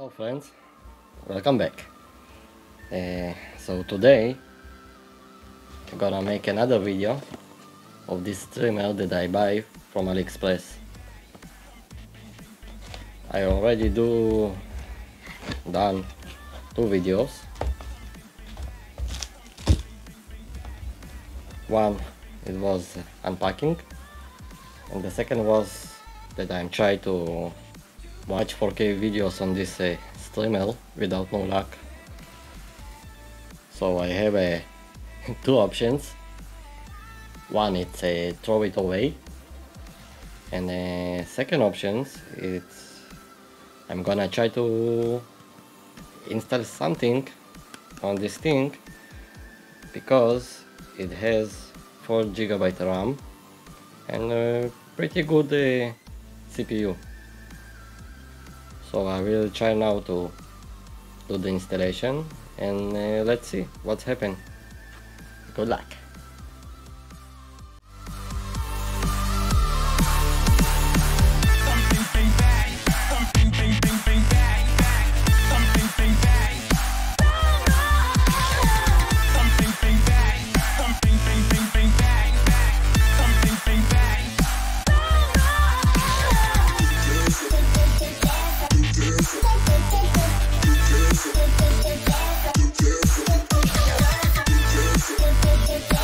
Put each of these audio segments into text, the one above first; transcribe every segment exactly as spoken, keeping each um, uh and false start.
Hello friends, welcome back. Uh, so today I'm gonna make another video of this trimmer that I buy from AliExpress. I already do done two videos. One it was unpacking, and the second was that I'm trying to watch four K videos on this uh, trimmer without no luck. So I have uh, two options. One it's a uh, throw it away, and the uh, second option it's I'm gonna try to install something on this thing because it has four gigabyte RAM and a pretty good uh, C P U. So I will try now to do the installation and uh, let's see what's happened. Good luck. We'll be right back.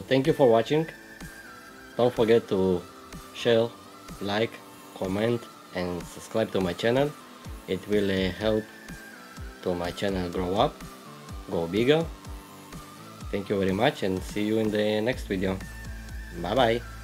thank you for watching. Don't forget to share, like, comment and subscribe to my channel. It will uh, help to my channel grow up, go bigger. Thank you very much and see you in the next video. Bye bye.